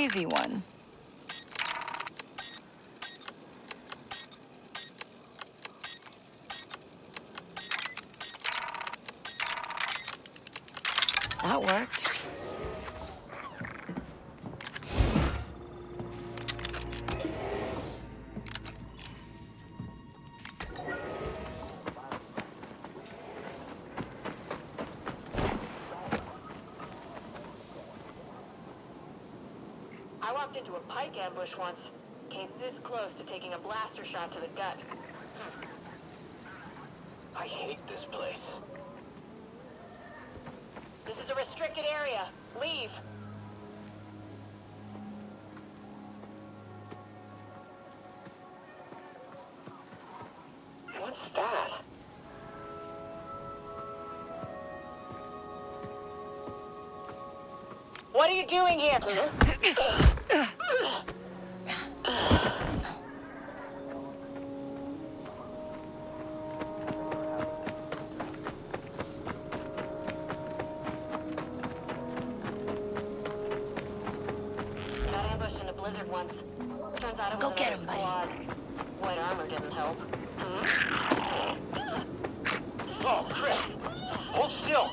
easy one. That worked. I walked into a pike ambush once. Came this close to taking a blaster shot to the gut. I hate this place. This is a restricted area. Leave. What's that? What are you doing here? Got ambushed in a blizzard once. Turns out it was Go get him, buddy. squad. White armor didn't help. Oh, crap! Hold still!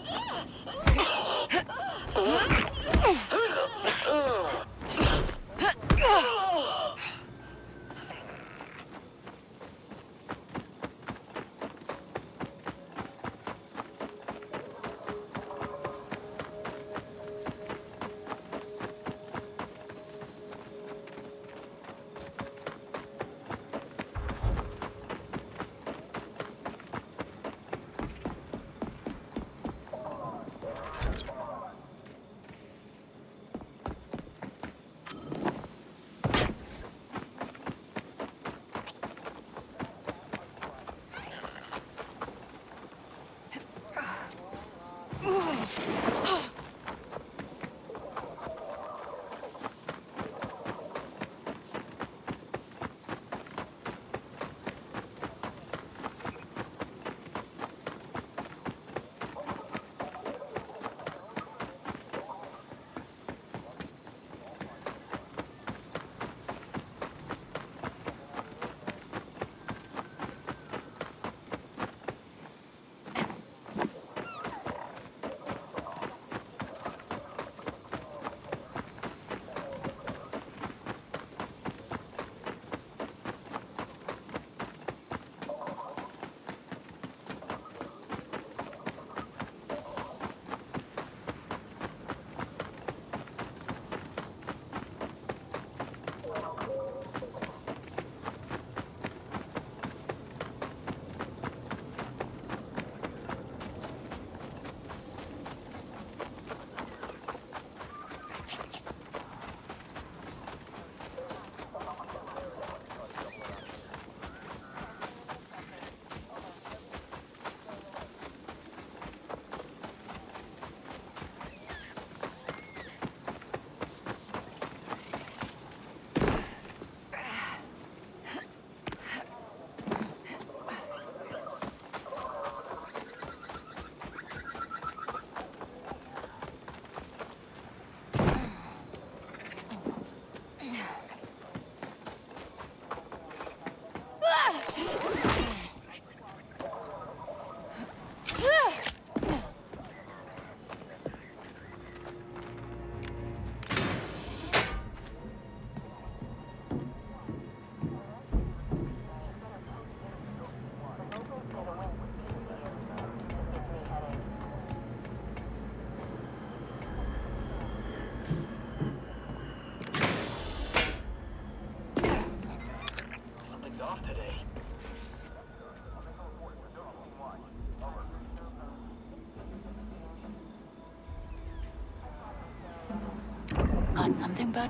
Got something, bud?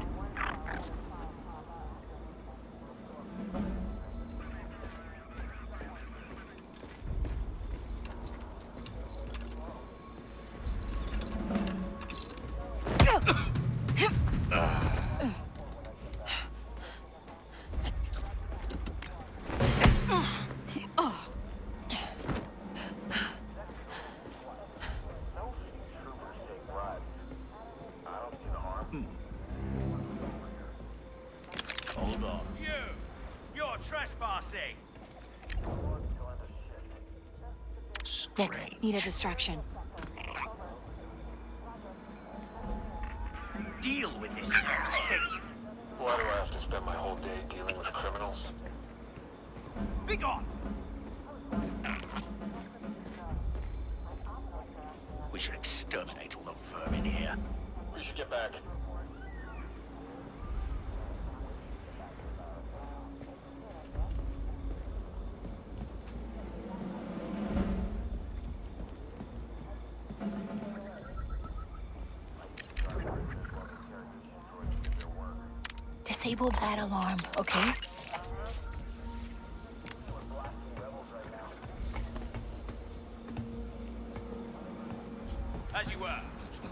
trespassing! Nix, need a distraction. Deal with this thing! Why do I have to spend my whole day dealing with criminals? Be gone! We should exterminate all the vermin here. We should get back. Disable that alarm, okay? As you were.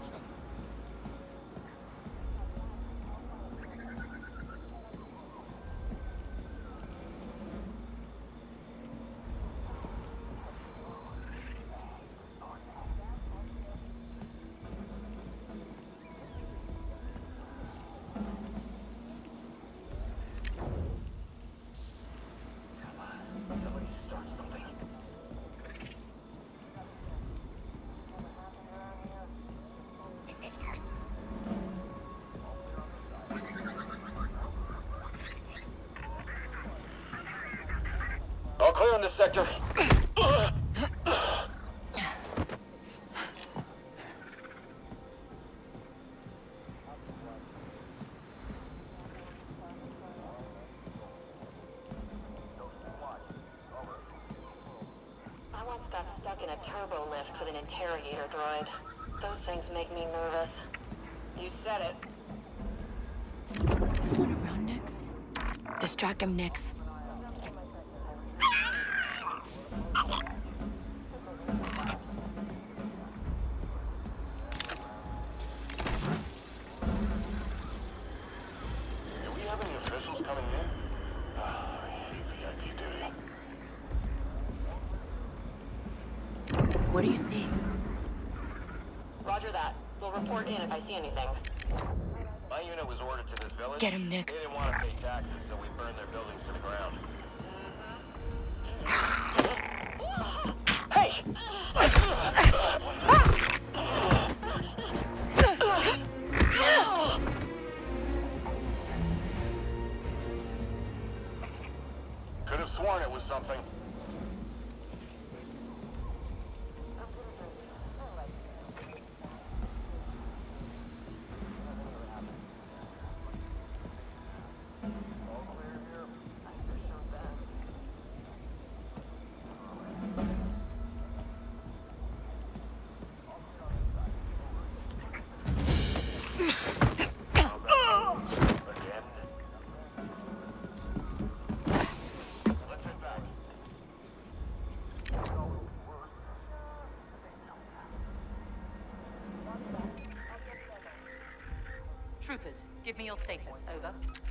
All clear in this sector. I once got stuck in a turbo lift with an interrogator droid. Those things make me nervous. You said it. Someone around Nix? Distract him, Nix. Do we have any officials coming in? I hate VIP duty. What do you see? Roger that. We'll report in if I see anything. My unit was ordered to this village. Get him, They Nix. didn't want to pay taxes, so we burned their buildings to the ground. Hey! Could have sworn it was something. Troopers, give me your status. Over.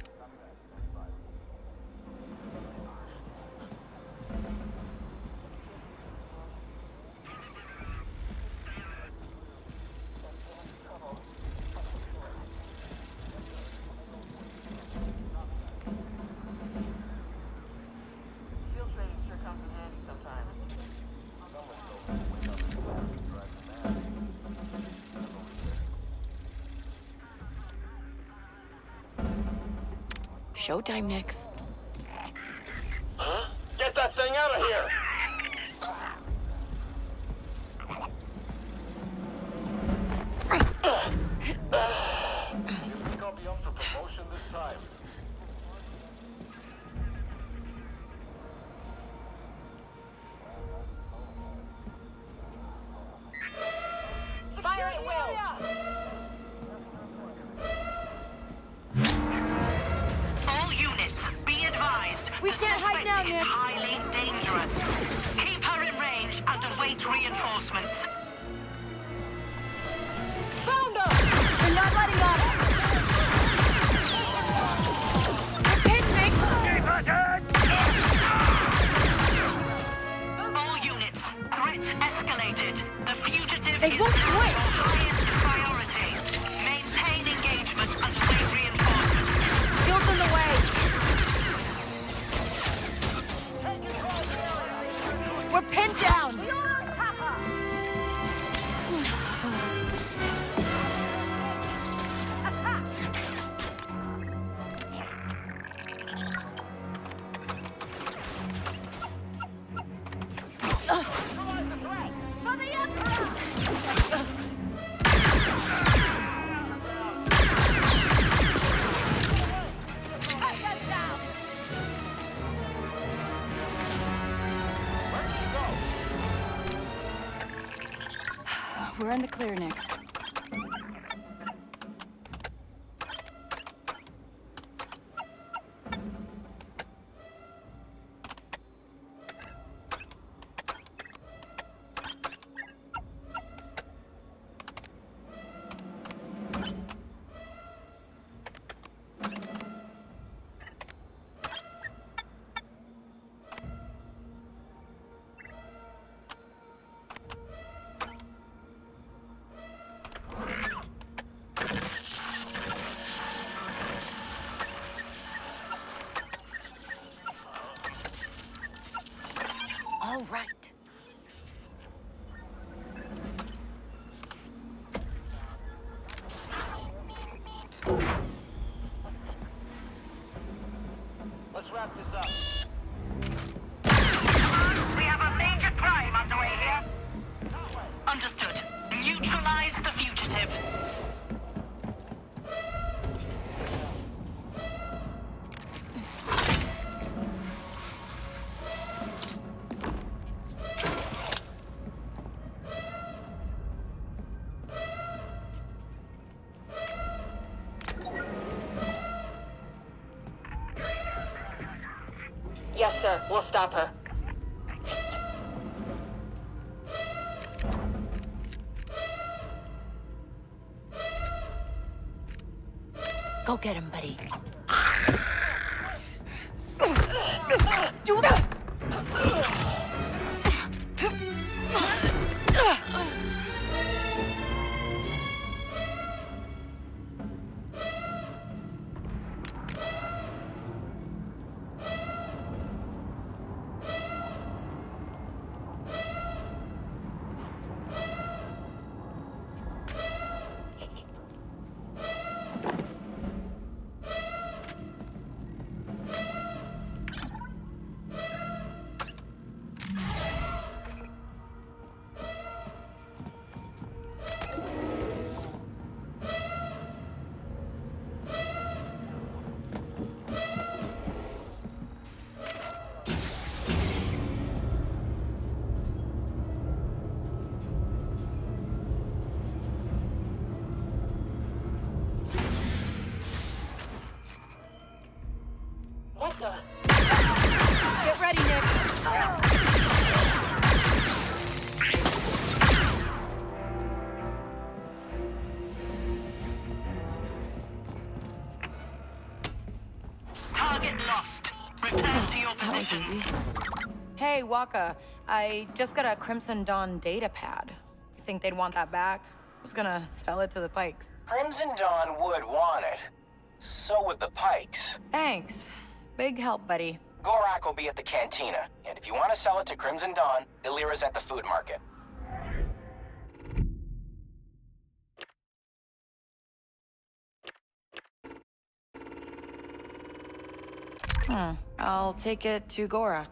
Field training sure comes in handy sometimes. Showtime, Nix. Huh? Get that thing out of here! You think I'll be up for promotion this time? Fire at will! All units, be advised. We the can't hide suspect now, is Nix. highly dangerous. Keep her in range and await reinforcements. Found her! We're not letting up! You're pinned, Nix! All units, threat escalated. The fugitive They is won't now quit. your highest priority. Maintain engagement and await reinforcements. Shields in the way! We're in the clear, Nix. All right. Let's wrap this up. We have a major crime underway here. Understood. Neutralize the fugitive. Yes, sir. We'll stop her. Go get him, buddy. What the? Get ready, Nix. Target lost. Return to your That was positions. easy. Hey, Waka. I just got a Crimson Dawn data pad. You think they'd want that back? I was gonna sell it to the Pikes. Crimson Dawn would want it. So would the Pikes. Thanks. Big help, buddy. Gorak will be at the cantina, and if you want to sell it to Crimson Dawn, Illyra's at the food market. I'll take it to Gorak.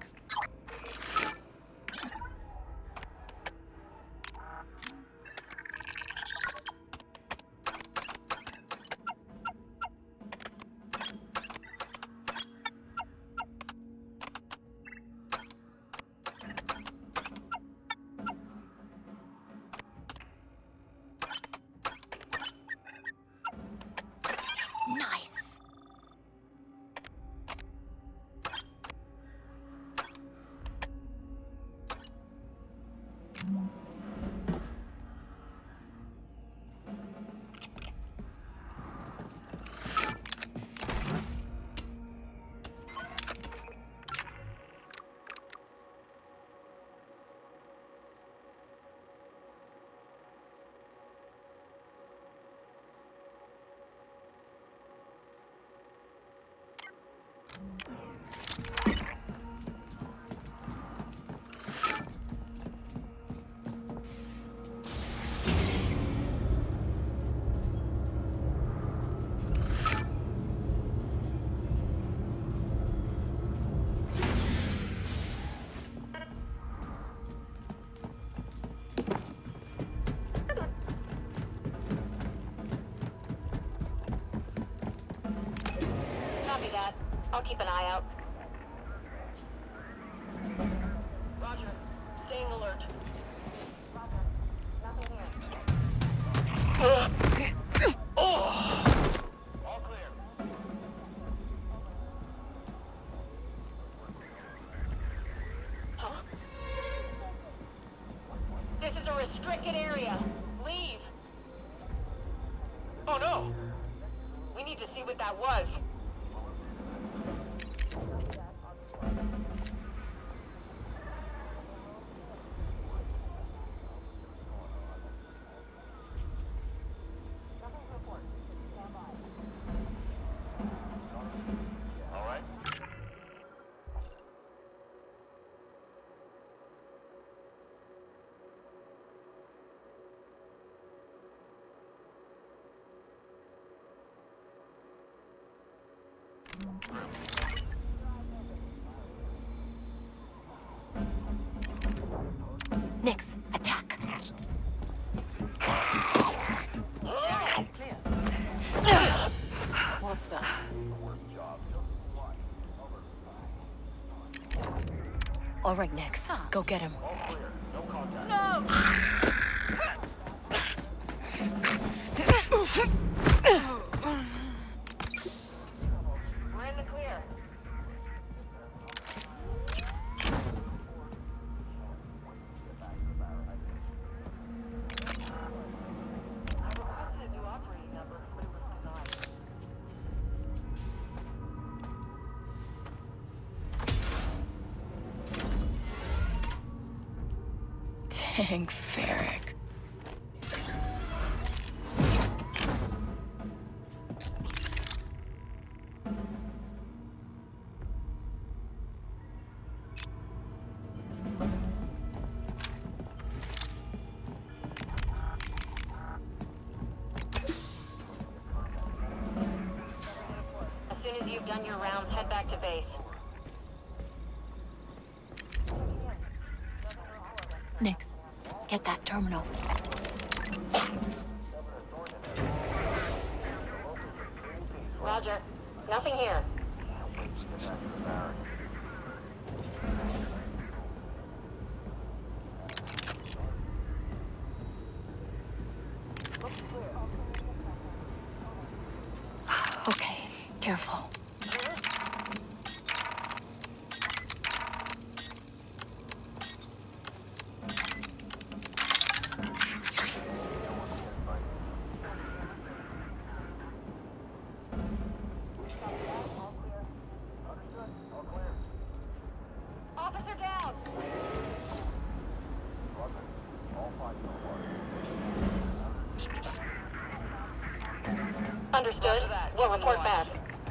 Nice. Copy that. I'll keep an eye out. Roger. Staying alert. Roger. Nothing here. This is a restricted area. Leave. Oh no! We need to see what that was. All right. Nix, attack. Yeah, it's clear. What's that? All right, Nix, go get him. We're in the clear. Dang, Ferric. As soon as you've done your rounds, head back to base. Nix, get that terminal. Roger. Nothing here. Okay, careful. Officer down! Understood. We'll report back.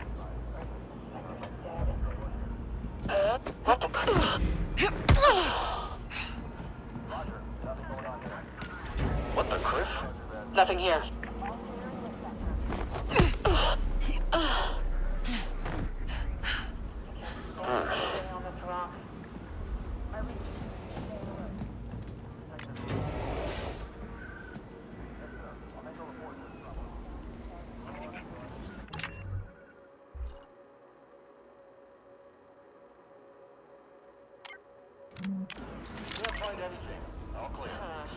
What the... What the Chris? Nothing here. Can't find anything. All clear.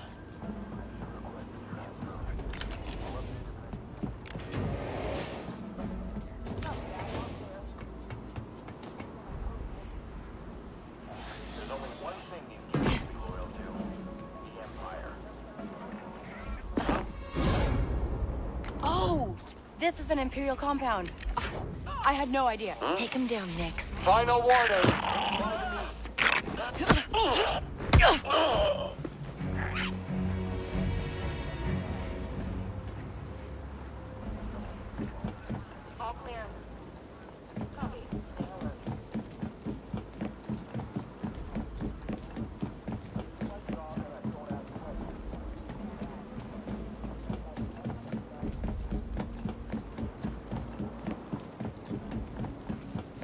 There's only one thing these kids can be loyal to. The Empire. Oh, this is an Imperial compound. I had no idea. Take him down, Nix. Final warning! All clear. Copy.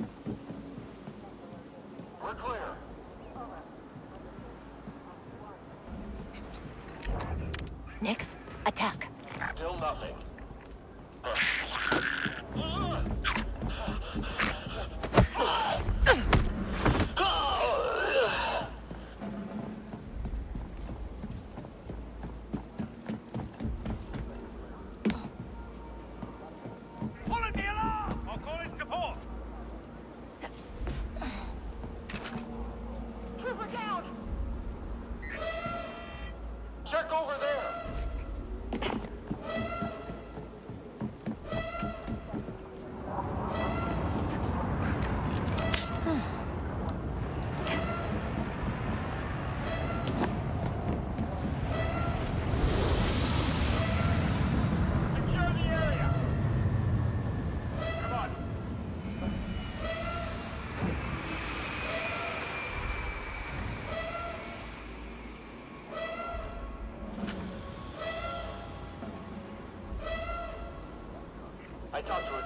We're clear.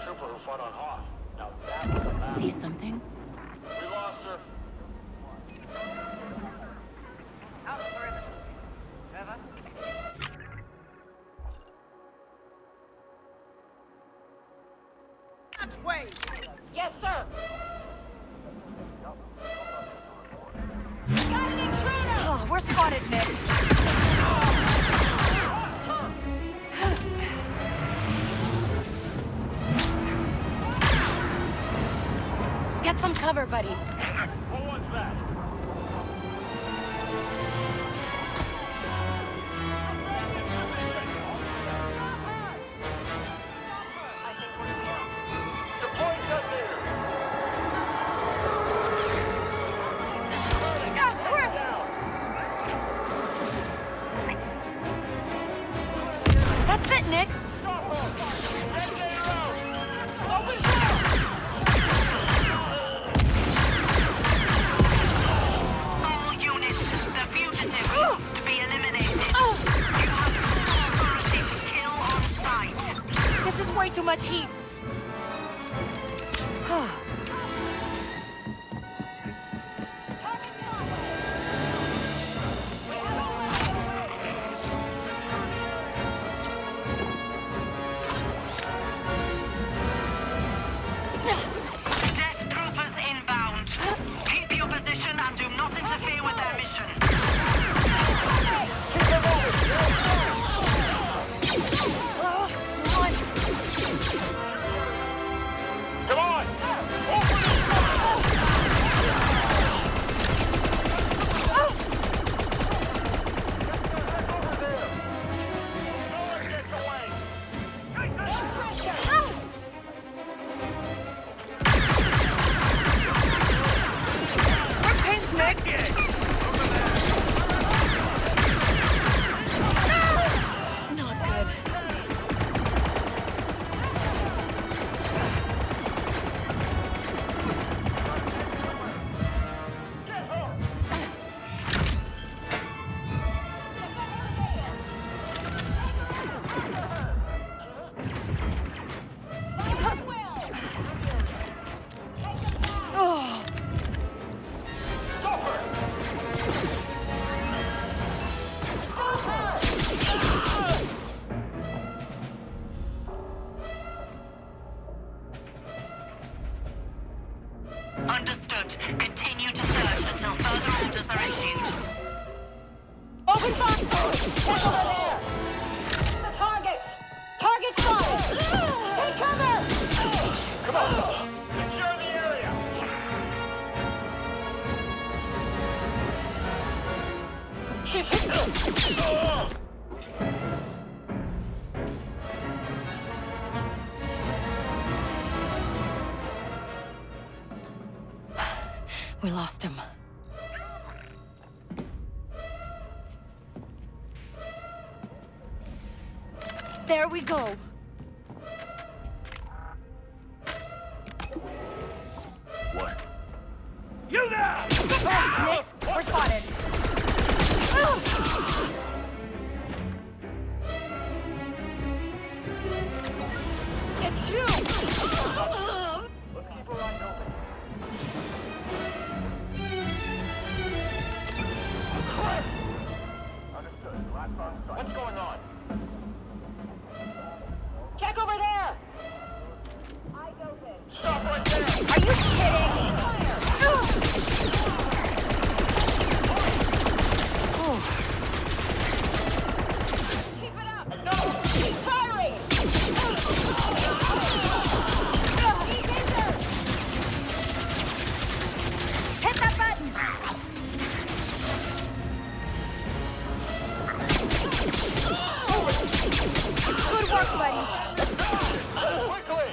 trooper who fought on Hoth. Now that was a battle. See something? We lost her. Out the perimeter. Over. That way! Yes, sir. Oh, we're spotted, Nick. Get some cover, buddy. Pull one's back. Deploy detonator. That's it, Nix. Detonator out. Open All units, the fugitive needs to be eliminated. You have full authority to kill on sight. This is way too much heat. Death troopers inbound. Keep your position and do not interfere with their mission. Come on! We're pinned, Nix. Not good. Oh. Understood. Continue to search until further orders are issued. Open fire! Check over there! The targets! Target fire! Take cover! Come on! Secure the area! She's hit! We lost him. There we go. What? You there! Nix, we're spotted. It's you! Let's keep our eyes open. Understood. Last on sight. What's going on? Check over there! Eyes open. Stop right there! Are you kidding? Keep it up! No! Keep firing! He's injured! Hit that button. Good work, buddy. Quickly!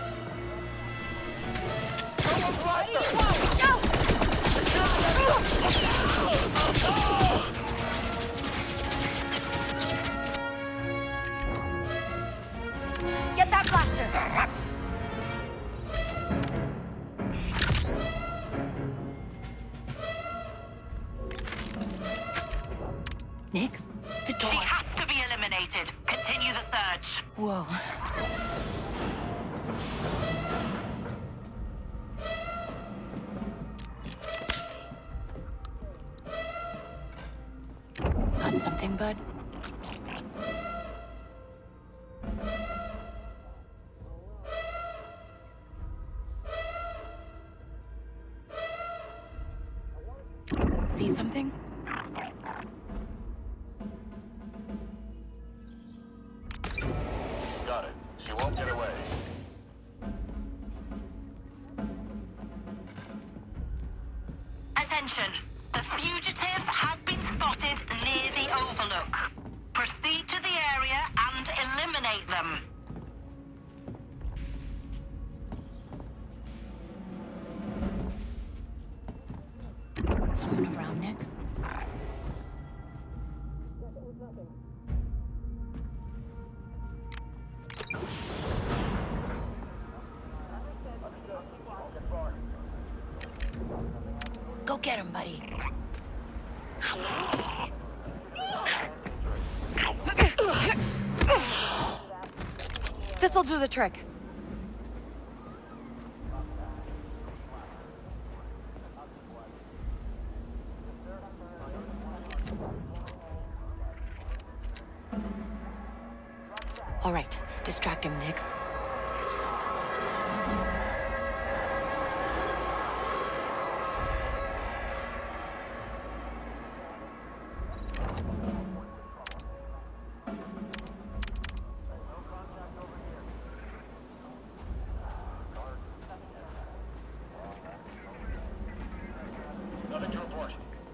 Get that blaster. Nix, the She door. has to be eliminated. Continue the search. Whoa. Anything, bud? See something? Got it. She won't get away. Attention. The fugitive has been spotted near the Overlook. Proceed to the area and eliminate them. Someone around, Nix? Go get him, buddy. This'll do the trick. All right, distract him, Nix. Nothing to report.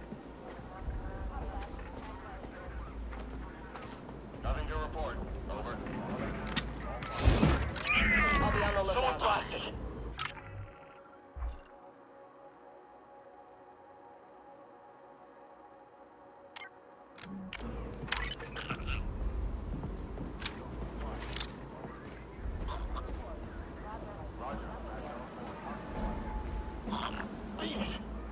Nothing to report. Over. I'll be on the lookout. Someone blasted. Beat it.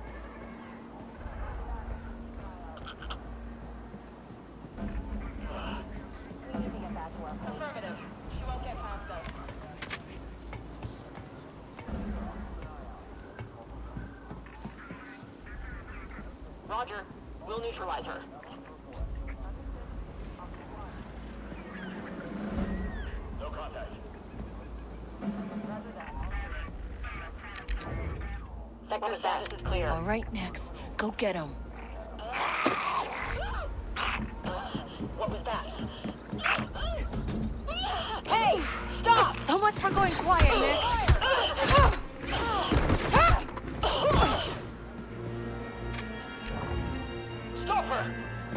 Affirmative. She won't get past us. Roger. We'll neutralize her. No contact. Sector status is clear. All right, Nix. Go get him. What was that? Hey! Stop! So much for going quiet, Nix. Stop her!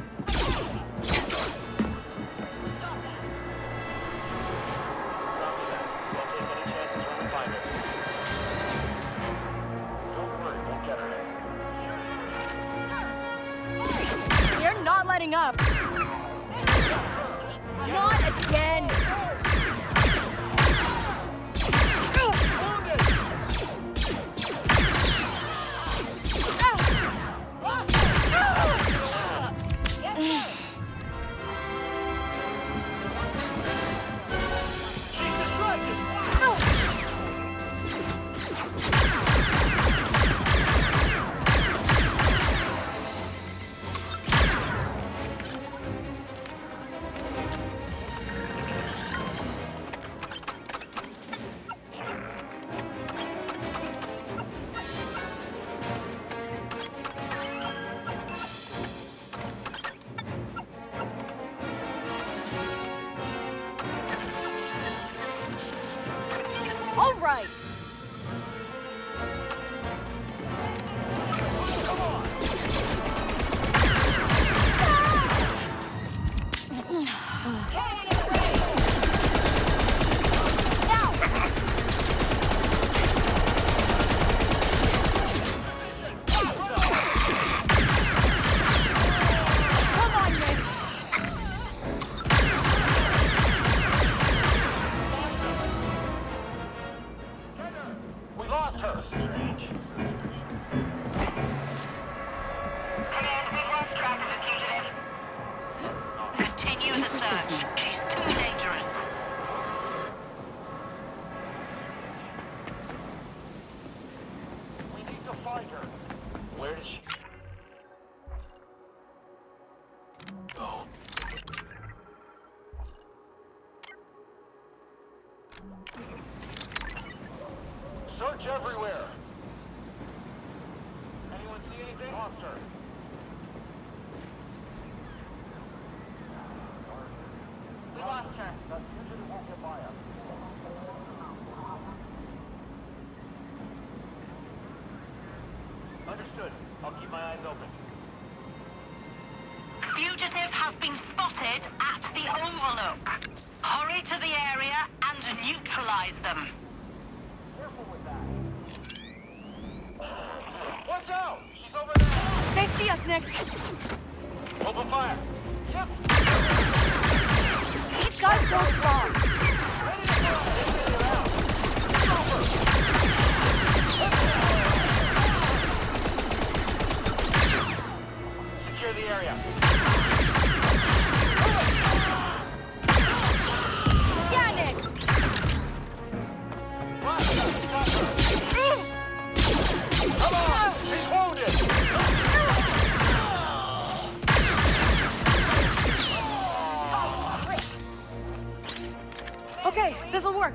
Won't take any chances when we find her. Don't worry, we'll get her. You're not letting up. Not again. She's distracted! All right. Come on, Nix. We lost her! Strange. Command, we've lost track of the fugitive. Continue the search. She's too dangerous. We need to find her. Where is she? Oh. Search everywhere. Anyone see anything? Lost her. We lost her. That fugitive won't get by us. Understood. I'll keep my eyes open. Fugitive has been spotted at the Overlook. Hurry to the area and neutralize them. Careful with that. Watch out! She's over there! They see us, Nix! Open fire! Yep! These guys don't fly! Ready to go! Get over! Secure the area. Yeah, Nix! Come on! She's wounded! Okay, this'll work.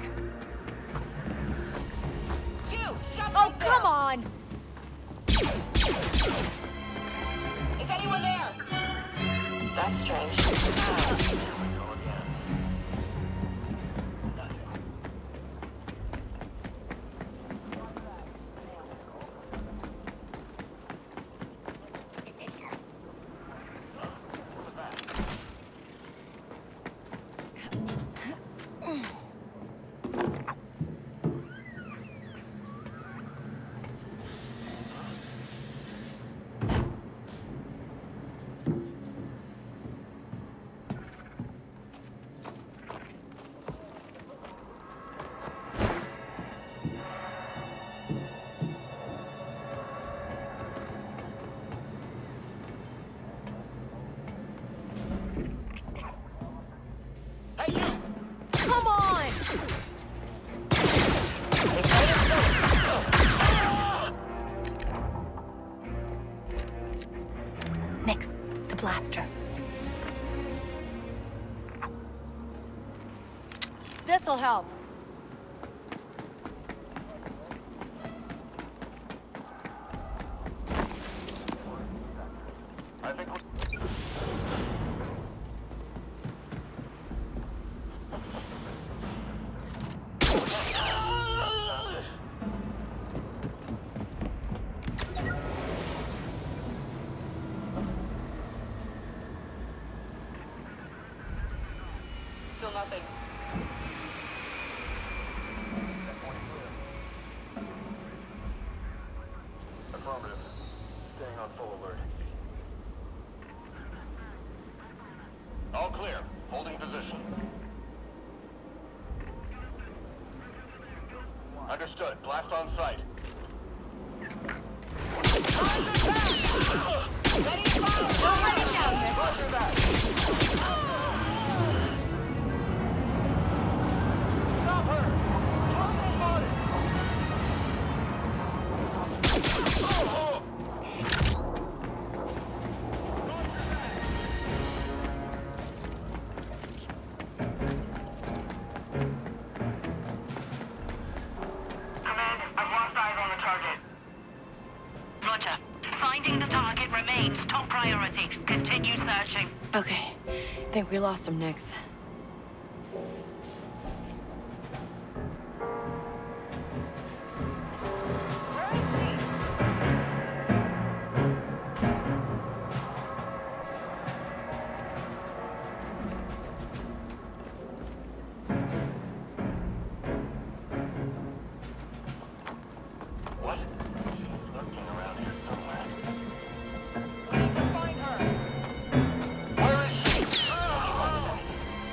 You! Shut Oh, right come there. on! Is anyone there? That's strange. Hey, you! Come on! Nix, the blaster. This'll help. I think we're... Still nothing. Affirmative. Staying on full alert. All clear. Holding position. Understood. Blast on sight. Ready to fire! Don't let it down, Nix. Roger that. Stop her! Target spotted! Command, I've lost eyes on the target. Roger. Finding the target remains top priority. Continue searching. Okay, think we lost him, Nix. What? She's lurking around here somewhere. We need to find her. Where is she?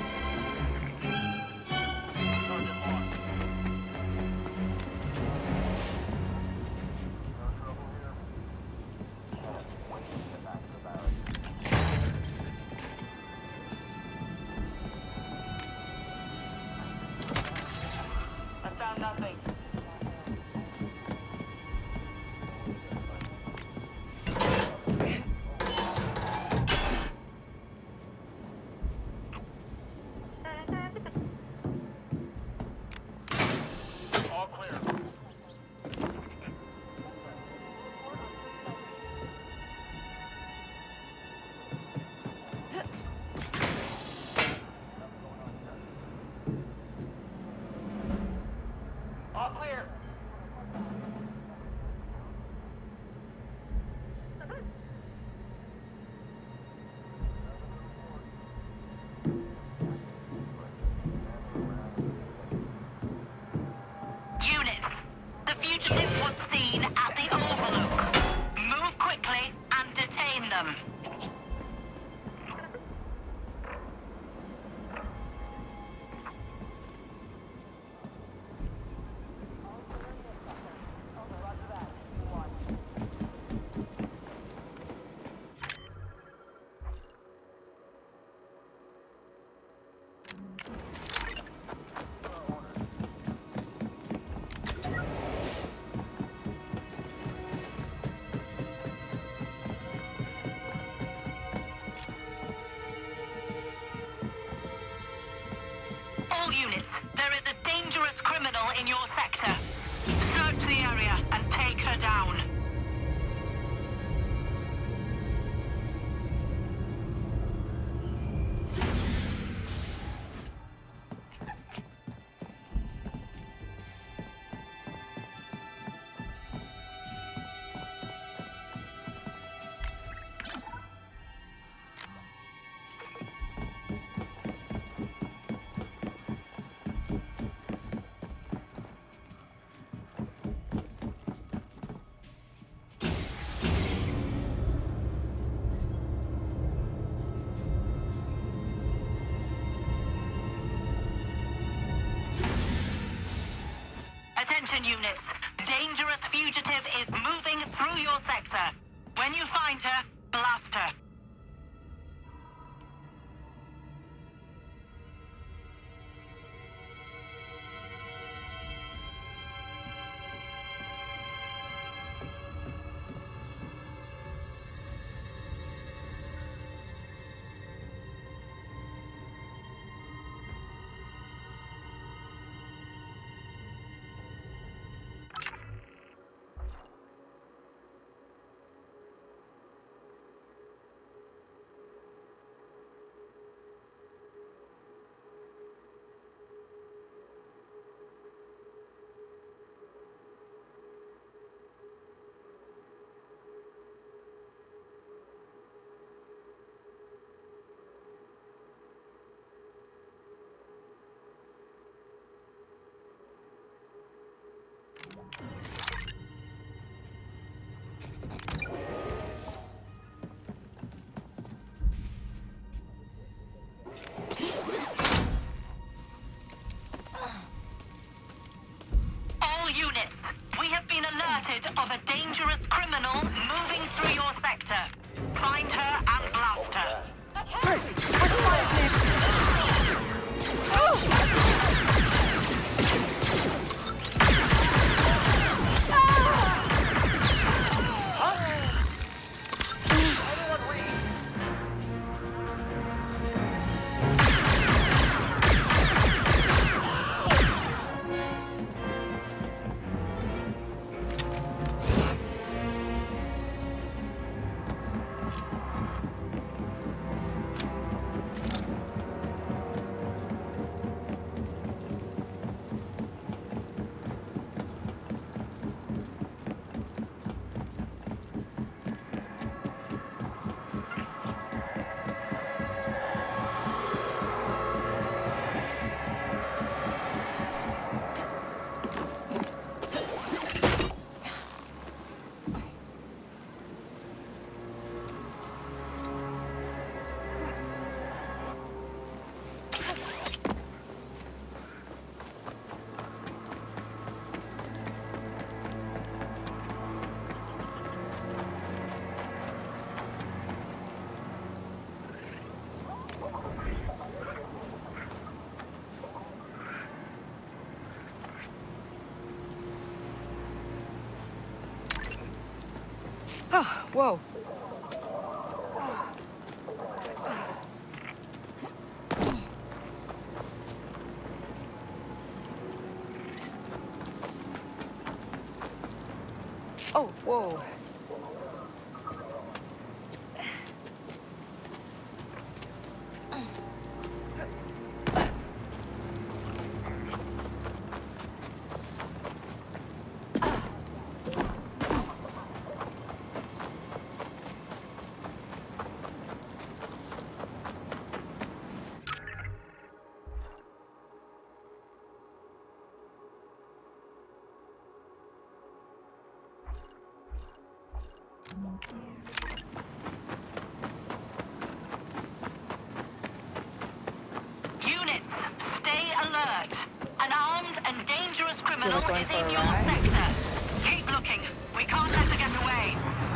scene at the Overlook. Move quickly and detain them. All units, there is a dangerous criminal in your sector. Search the area and take her down. Attention units, dangerous fugitive is moving through your sector. When you find her, blast her. Units, we have been alerted of a dangerous criminal moving through your sector. Find her and blast her. Oh, whoa. Oh, whoa. Units, stay alert. An armed and dangerous criminal You're going is for in a your ride? sector. Keep looking. We can't let her get away.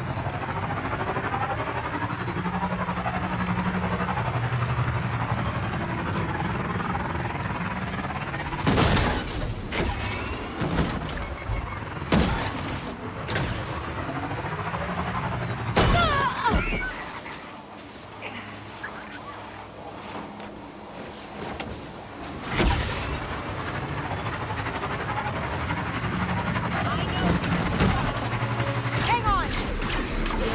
Hang on!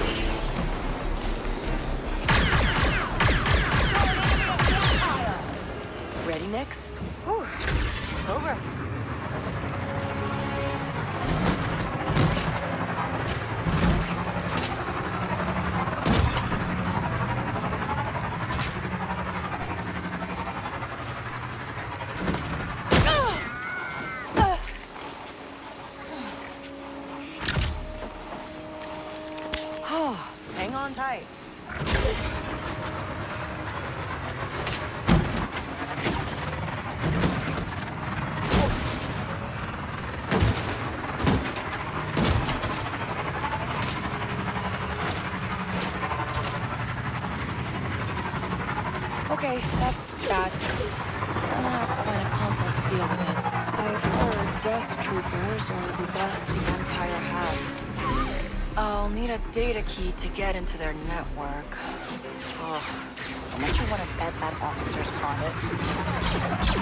Ready, Nix? Whew. It's over. Hang on tight. Okay, that's bad. I'm gonna have to find a console to deal with it. I've heard Death Troopers are the best the Empire has. I'll need a data key to get into their network. Oh, how much you want to bet that officer's got it?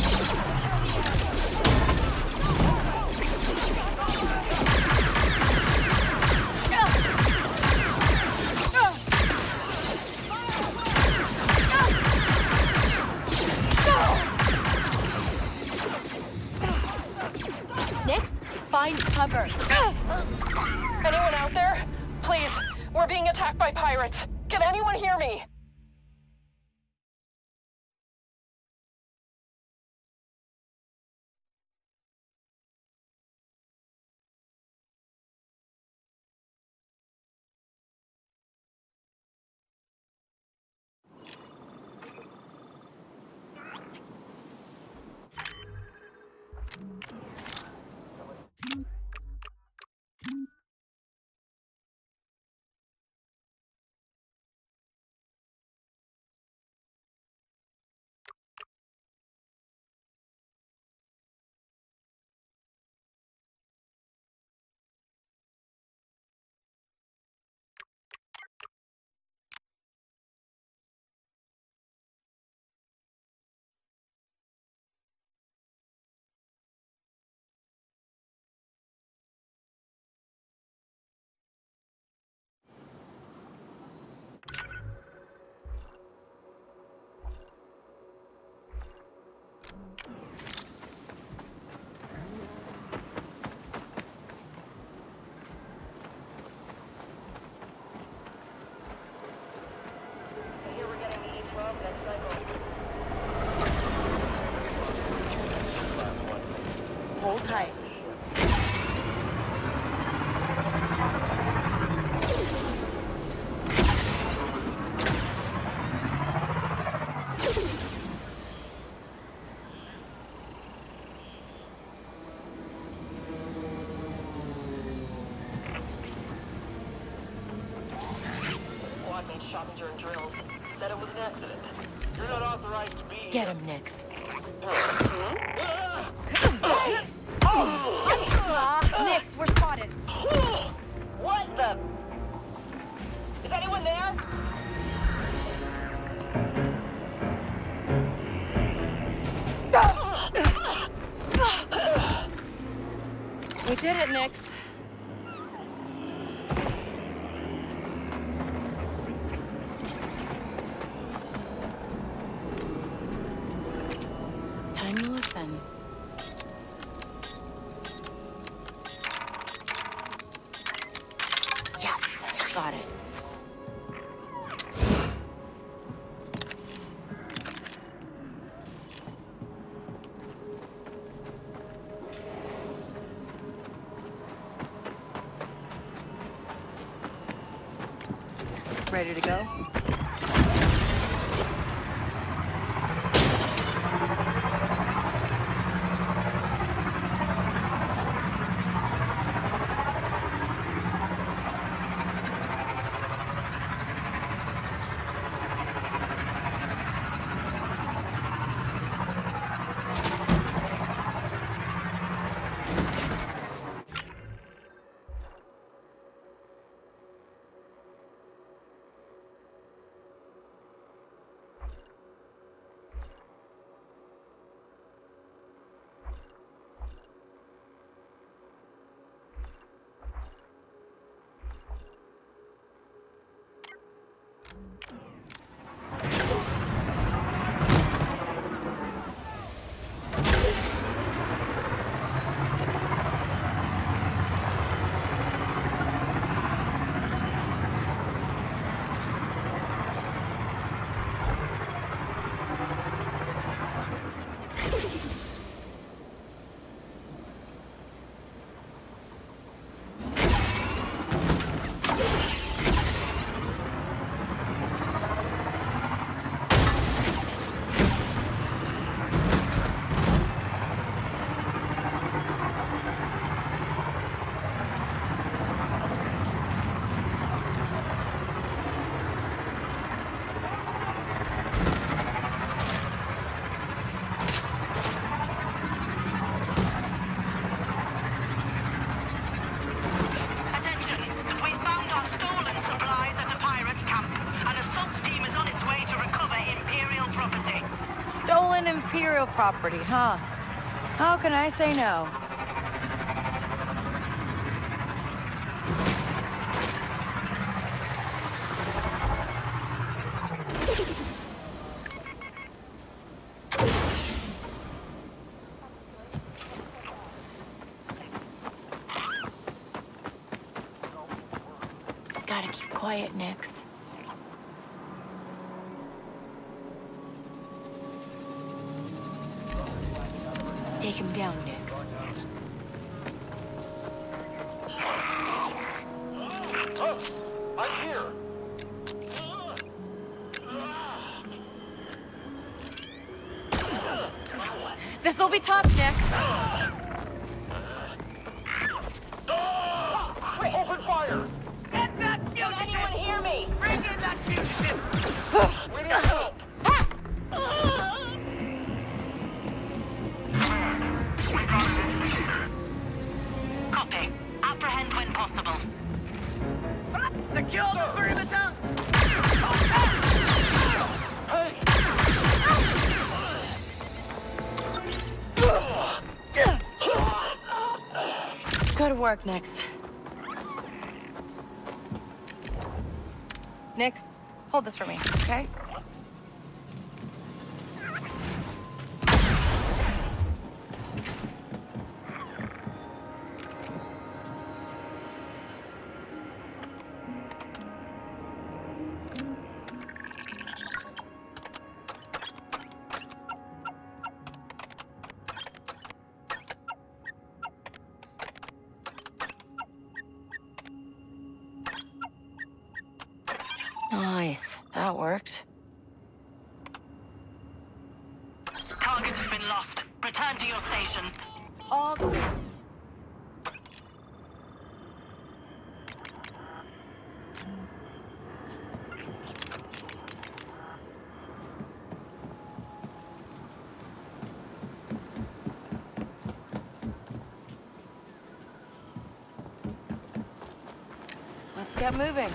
Nix, find cover. Anyone out there? Please, we're being attacked by pirates. Can anyone hear me? Hold tight. Squad mate shot me during drills. Said it was an accident. You're not authorized to be here. Get him, Nix. Nix, we're spotted. What the? Is anyone there? We did it, Nix. Time to listen. Yes, got it. ready to go? Imperial property, huh? How can I say no? Gotta keep quiet, Nix. Take him down, Nix. Oh, I'm here. This'll be tough, Nix. Open fire! Get that fugitive! Can anyone hear me? Bring in that fugitive! We need help! Copy. Apprehend when possible. Secure the perimeter! Hey! Good work, Nix. Nix, hold this for me, okay? Nice. That worked. Target has been lost. Return to your stations. All clear. Let's get moving.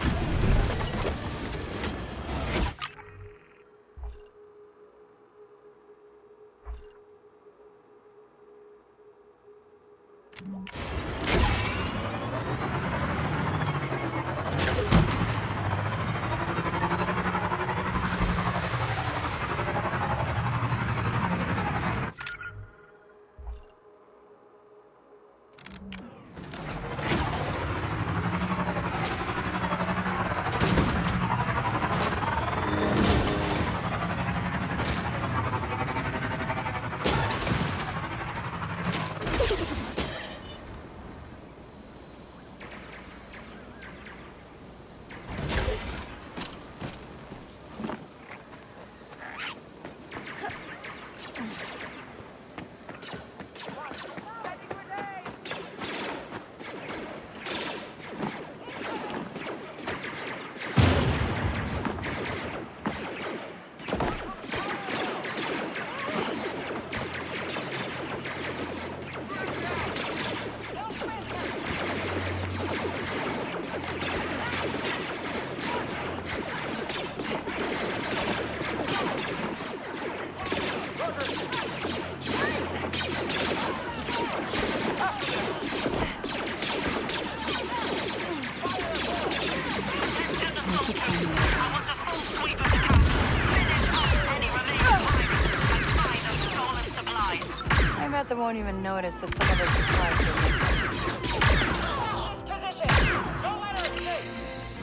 won't even notice if some of the supplies are missing. Position! Don't let her escape!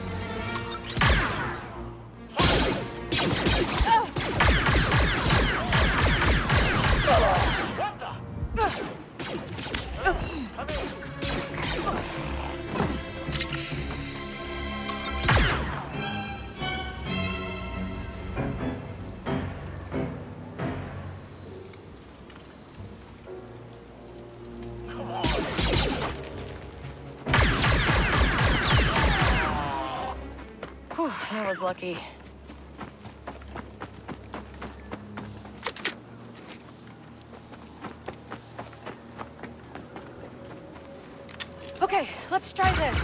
Whew, that was lucky. Okay, let's try this.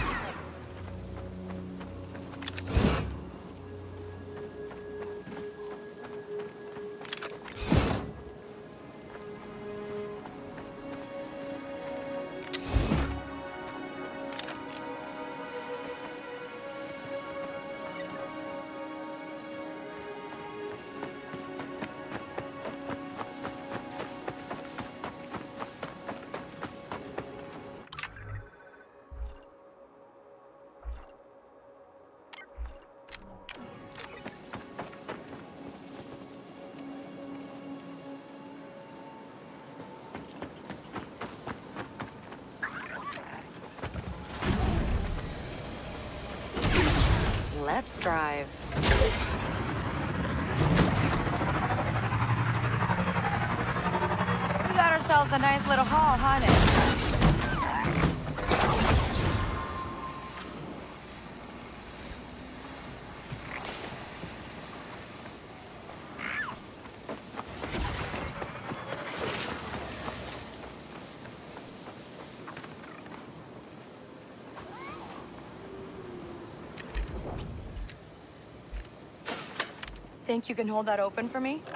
Let's drive. We got ourselves a nice little haul, honey. Think you can hold that open for me?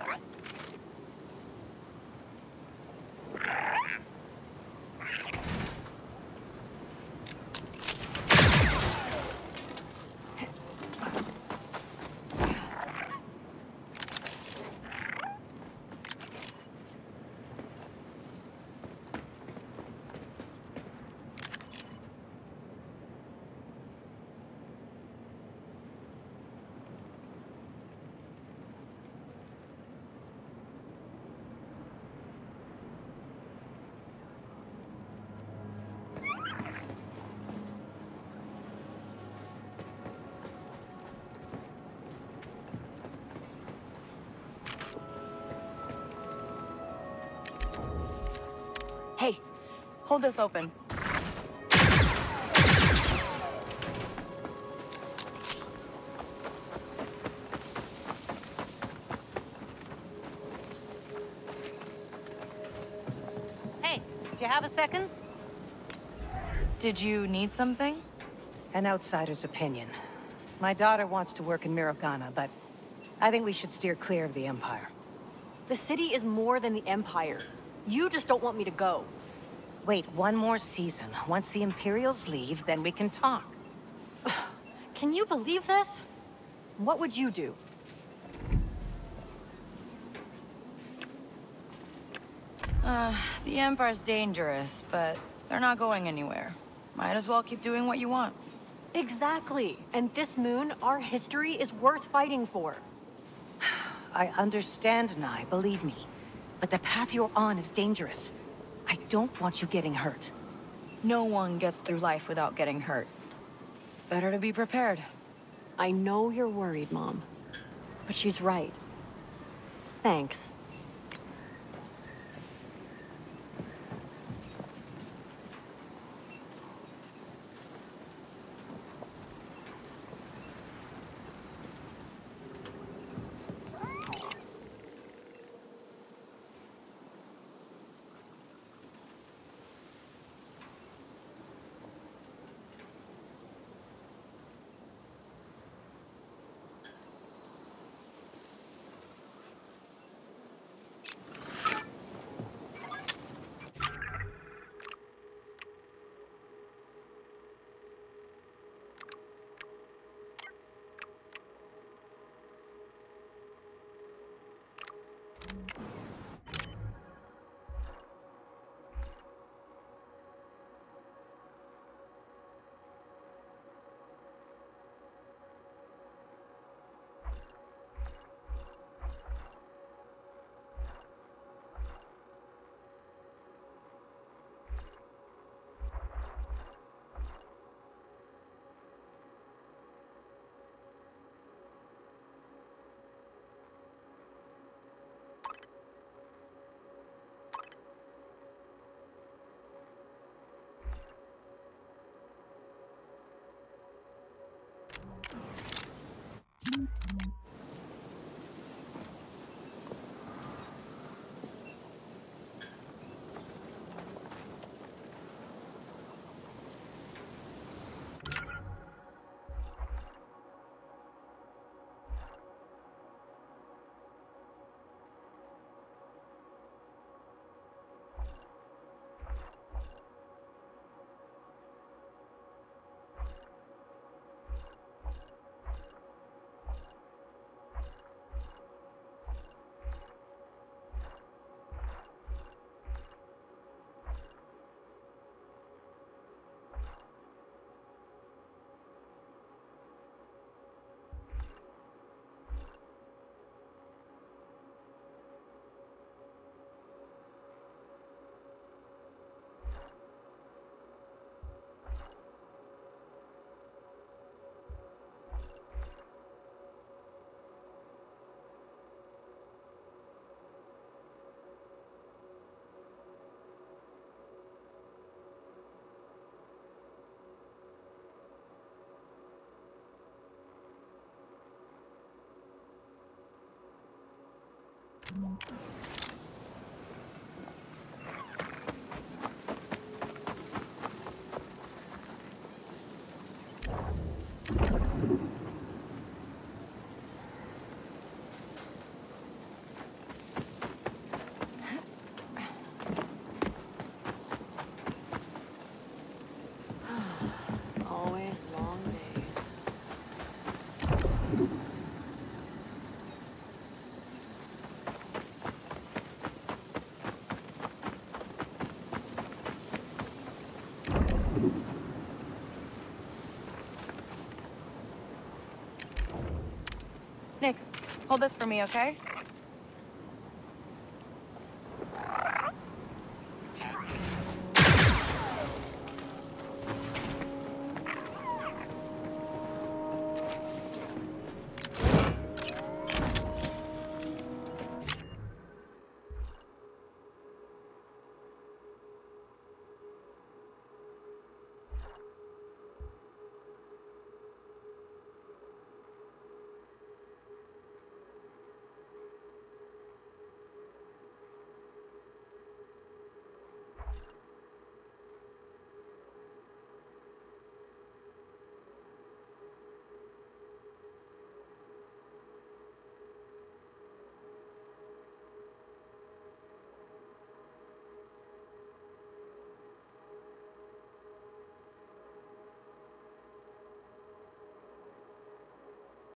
Hey, hold this open. Hey, do you have a second? Did you need something? An outsider's opinion. My daughter wants to work in Mirogana, but I think we should steer clear of the Empire. The city is more than the Empire. You just don't want me to go. Wait one more season. Once the Imperials leave, then we can talk. Can you believe this? What would you do? The Empire's dangerous, but they're not going anywhere. Might as well keep doing what you want. Exactly. And this moon, our history is worth fighting for. I understand, Nye, believe me. But the path you're on is dangerous. I don't want you getting hurt. No one gets through life without getting hurt. Better to be prepared. I know you're worried, Mom. But she's right. Thanks. Always long days. Nix, hold this for me, okay?